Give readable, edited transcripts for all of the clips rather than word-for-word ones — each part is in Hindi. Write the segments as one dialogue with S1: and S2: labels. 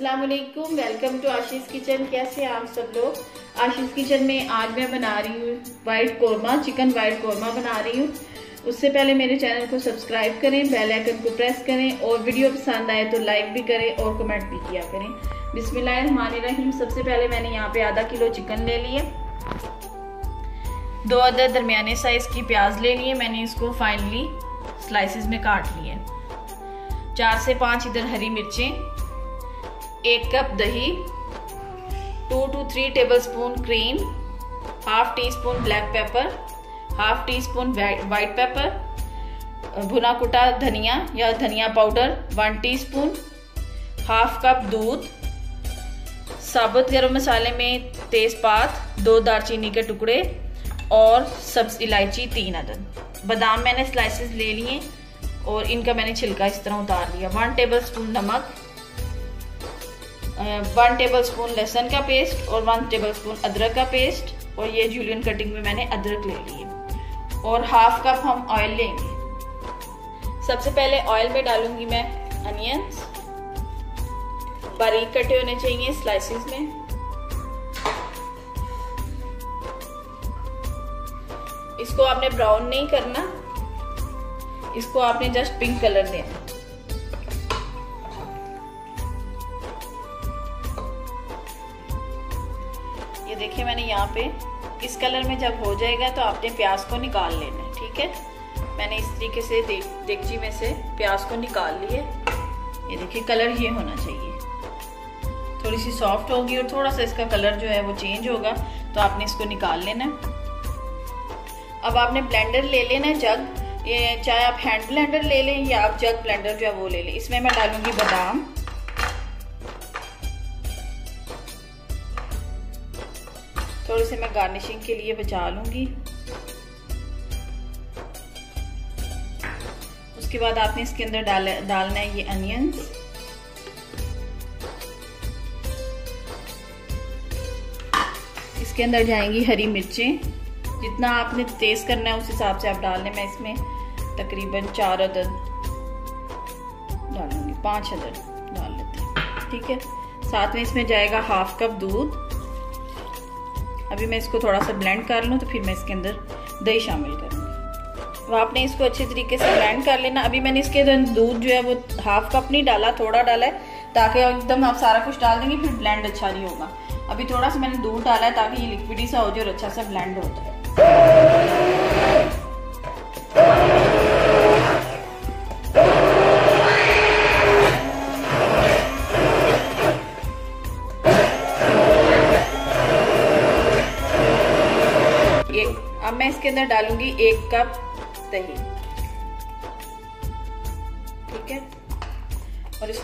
S1: अस्सलाम वालेकुम, वेलकम टू आशीष किचन। कैसे हैं आप सब लोग। आशीष किचन में आज मैं बना रही हूँ white korma, chicken white korma बना रही हूँ। उससे पहले मेरे चैनल को सब्सक्राइब करें, बेल आइकन को प्रेस करें और वीडियो पसंद आए तो लाइक भी करें और कमेंट भी किया करें। बिस्मिल्लाहिर्रहमानिर्रहीम। सबसे पहले मैंने यहाँ पे आधा किलो चिकन ले लिए, 2 अदद दरमियाने साइज की प्याज ले लिए, मैंने इसको फाइनली स्लाइसेस में काट लिए। 4 से 5 इधर हरी मिर्चें, 1 कप दही, 2 to 3 tablespoon cream, half teaspoon black pepper, half teaspoon white pepper, भुना कुटा धनिया या धनिया पाउडर 1 टीस्पून, हाफ कप दूध, साबुत गरम मसाले में तेजपात 2 दालचीनी के टुकड़े और सब्ज इलायची 3 अदद। बादाम मैंने स्लाइसेस ले लिए और इनका मैंने छिलका इस तरह उतार लिया। 1 टेबलस्पून नमक, 1 टेबलस्पून लहसुन का पेस्ट और 1 टेबलस्पून अदरक का पेस्ट, और ये जूलियन कटिंग में मैंने अदरक ले लिए, और हाफ कप हम ऑयल लेंगे। सबसे पहले ऑयल में डालूंगी मैं अनियंस, बारीक कटे होने चाहिए स्लाइसेस में। इसको आपने ब्राउन नहीं करना, इसको आपने जस्ट पिंक कलर देना। ये देखिए मैंने यहाँ पे इस कलर में जब हो जाएगा तो आपने प्याज को निकाल लेना है, ठीक है। मैंने इस तरीके से देगची में से प्याज को निकाल लिए। ये देखिए कलर ये होना चाहिए, थोड़ी सी सॉफ्ट होगी और थोड़ा सा इसका कलर जो है वो चेंज होगा, तो आपने इसको निकाल लेना है। अब आपने ब्लेंडर ले लेना है, जग, ये चाहे आप हैंड ब्लेंडर ले लें या आप जग ब्लेंडर जो है वो ले लें। इसमें मैं डालूंगी बादाम, थोड़ी से मैं गार्निशिंग के लिए बचा लूंगी। उसके बाद आपने इसके अंदर डालना है ये अनियंस, इसके अंदर जाएंगी हरी मिर्चें, जितना आपने तेज करना है उस हिसाब से आप डाल लें। मैं इसमें तकरीबन 4 अदद डालूंगी, 5 अदद डाल लेते हैं, ठीक है। साथ में इसमें जाएगा हाफ कप दूध। अभी मैं इसको थोड़ा सा ब्लेंड कर लूँ तो फिर मैं इसके अंदर दही शामिल करूँगी। तो आपने इसको अच्छे तरीके से ब्लेंड कर लेना। अभी मैंने इसके अंदर दूध जो है वो हाफ कप नहीं डाला, थोड़ा डाला है, ताकि एकदम आप सारा कुछ डाल देंगे फिर ब्लेंड अच्छा नहीं होगा। अभी थोड़ा सा मैंने दूध डाला है ताकि ये लिक्विडी सा हो जाए और अच्छा सा ब्लेंड हो जाए। अब मैं इसके अंदर डालूंगी 1 कप दही, ठीक है, और इसको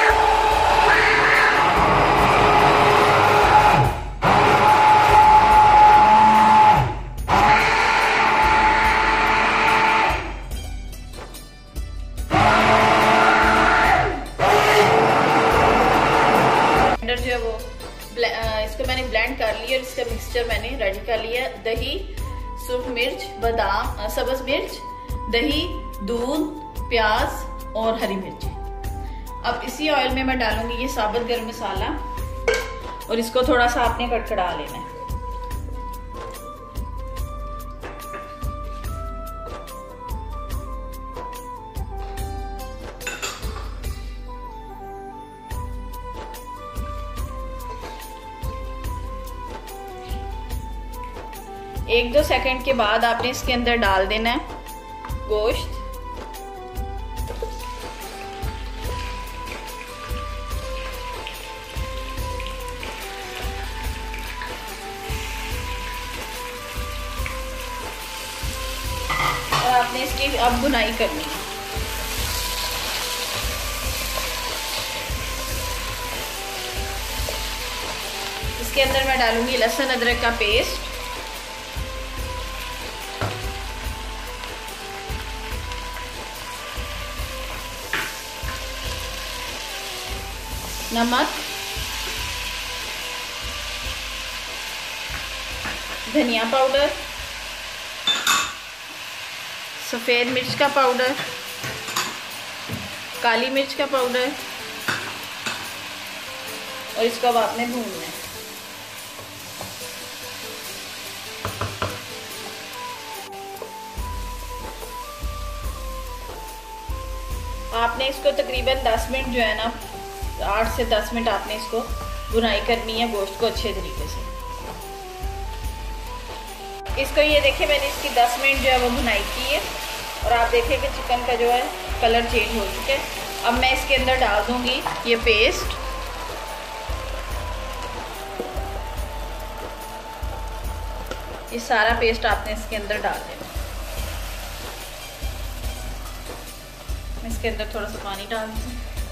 S1: जो है वो इसको मैंने ब्लेंड कर लिया और इसका मिक्सचर मैंने रेडी कर लिया। दही, सुर्ख मिर्च, बादाम, सब्ज मिर्च, दही, दूध, प्याज और हरी मिर्च। अब इसी ऑयल में मैं डालूंगी ये साबुत गरम मसाला और इसको थोड़ा सा आपने कड़कड़ा लेना है। एक 2 सेकंड के बाद आपने इसके अंदर डाल देना है गोश्त। और आपने इसकी अब भुनाई करनी है। इसके अंदर मैं डालूंगी लहसुन अदरक का पेस्ट, नमक, धनिया पाउडर, सफ़ेद मिर्च का पाउडर, काली मिर्च का पाउडर, और इसको अब आपने भूनना है। आपने इसको तकरीबन 10 मिनट जो है ना, 8 से 10 मिनट आपने इसको भुनाई करनी है गोश्त को अच्छे तरीके से। इसको ये देखिए मैंने इसकी 10 मिनट जो है वो भुनाई की है और आप देखें कि चिकन का जो है कलर चेंज हो चुका है। अब मैं इसके अंदर डाल दूंगी ये पेस्ट। ये सारा पेस्ट आपने इसके अंदर डाल देना। मैं इसके अंदर थोड़ा सा पानी डाल दूँ।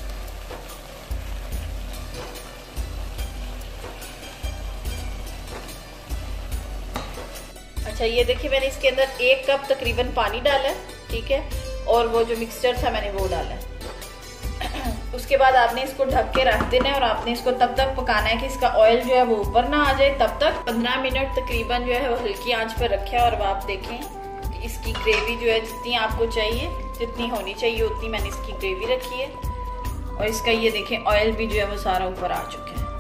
S1: अच्छा ये देखिए मैंने इसके अंदर 1 कप तकरीबन पानी डाला है, ठीक है, और वो जो मिक्सचर था मैंने वो डाला है। उसके बाद आपने इसको ढक के रख देना है और आपने इसको तब तक पकाना है कि इसका ऑयल जो है वो ऊपर ना आ जाए। तब तक 15 मिनट तकरीबन जो है वो हल्की आंच पर रखें और अब आप देखें कि इसकी ग्रेवी जो है जितनी आपको चाहिए, जितनी होनी चाहिए उतनी मैंने इसकी ग्रेवी रखी है। और इसका ये देखें ऑयल भी जो है वो सारा ऊपर आ चुका है,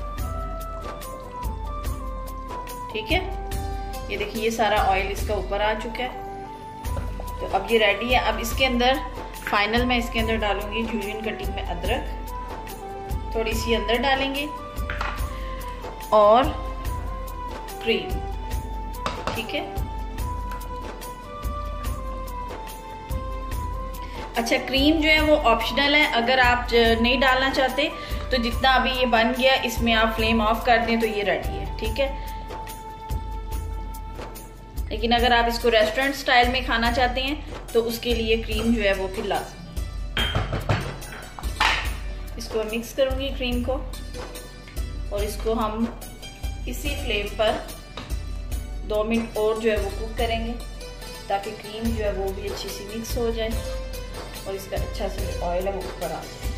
S1: ठीक है। ये देखिए ये सारा ऑयल इसका ऊपर आ चुका है। तो अब ये रेडी है। अब इसके अंदर फाइनल मैं इसके अंदर डालूंगी जूलियन कटिंग में अदरक, थोड़ी सी अंदर डालेंगे और क्रीम, ठीक है। अच्छा क्रीम जो है वो ऑप्शनल है, अगर आप नहीं डालना चाहते तो जितना अभी ये बन गया इसमें आप फ्लेम ऑफ कर दें तो ये रेडी है, ठीक है। लेकिन अगर आप इसको रेस्टोरेंट स्टाइल में खाना चाहते हैं तो उसके लिए क्रीम जो है वो फिर लाज़मी। इसको मिक्स करूंगी क्रीम को और इसको हम इसी फ्लेम पर 2 मिनट और जो है वो कुक करेंगे ताकि क्रीम जो है वो भी अच्छी सी मिक्स हो जाए और इसका अच्छा से ऑयल है वो ऊपर आ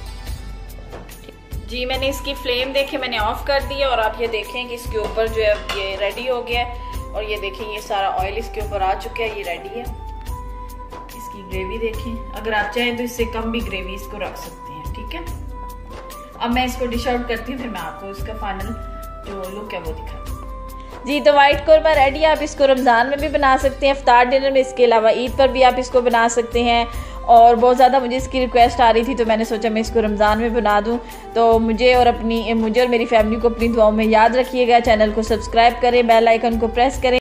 S1: जाए। जी मैंने इसकी फ्लेम देखे मैंने ऑफ कर दी है और आप ये देखें कि इसके ऊपर जो है ये रेडी हो गया है और ये देखें ये सारा ऑयल इसके ऊपर आ चुका है, ये रेडी है। इसकी ग्रेवी देखें, अगर आप चाहें तो इससे कम भी ग्रेवी इसको रख सकते हैं, ठीक है। अब मैं इसको डिश आउट करती हूँ, फिर मैं आपको इसका फाइनल जो लुक है वो दिखाती हूँ।
S2: जी तो वाइट कोरमा रेडी है। आप इसको रमज़ान में भी बना सकते हैं, इफ्तार डिनर में, इसके अलावा ईद पर भी आप इसको बना सकते हैं। और बहुत ज़्यादा मुझे इसकी रिक्वेस्ट आ रही थी तो मैंने सोचा मैं इसको रमज़ान में बना दूं। तो मुझे और मेरी फैमिली को अपनी दुआओं में याद रखिएगा। चैनल को सब्सक्राइब करें, बेल आइकन को प्रेस करें।